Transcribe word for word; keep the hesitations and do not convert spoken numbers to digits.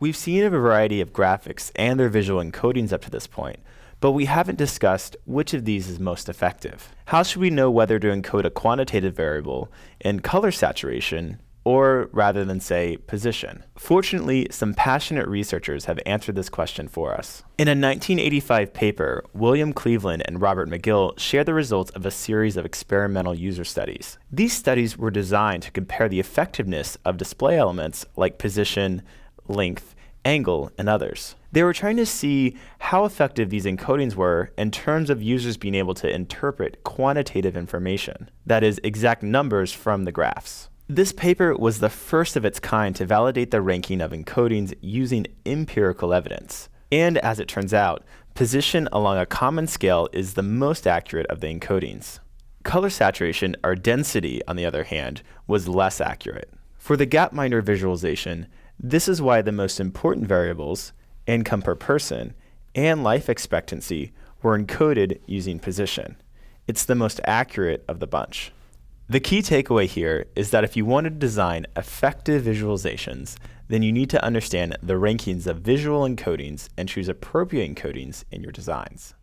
We've seen a variety of graphics and their visual encodings up to this point, but we haven't discussed which of these is most effective. How should we know whether to encode a quantitative variable in color saturation or rather than, say, position? Fortunately, some passionate researchers have answered this question for us. In a nineteen eighty-five paper, William Cleveland and Robert McGill shared the results of a series of experimental user studies. These studies were designed to compare the effectiveness of display elements like position, length, angle, and others. They were trying to see how effective these encodings were in terms of users being able to interpret quantitative information, that is, exact numbers from the graphs. This paper was the first of its kind to validate the ranking of encodings using empirical evidence. And as it turns out, position along a common scale is the most accurate of the encodings. Color saturation, or density, on the other hand, was less accurate. For the Gapminder visualization, this is why the most important variables, income per person and life expectancy, were encoded using position. It's the most accurate of the bunch. The key takeaway here is that if you want to design effective visualizations, then you need to understand the rankings of visual encodings and choose appropriate encodings in your designs.